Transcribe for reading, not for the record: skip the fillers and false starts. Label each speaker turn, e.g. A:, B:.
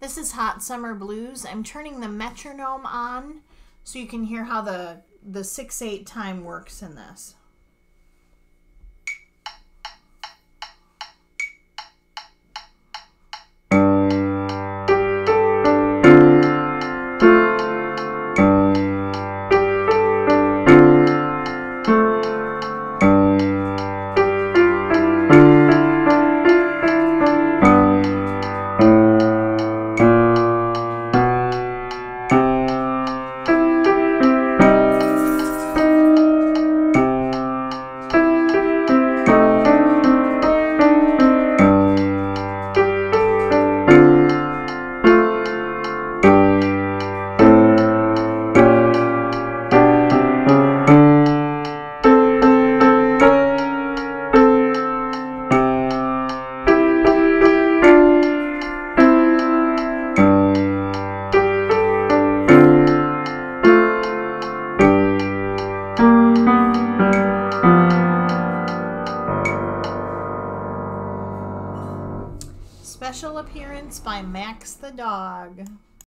A: This is Hot Summer Blues. I'm turning the metronome on so you can hear how the 6/8 time works in this. Special appearance by Max the dog.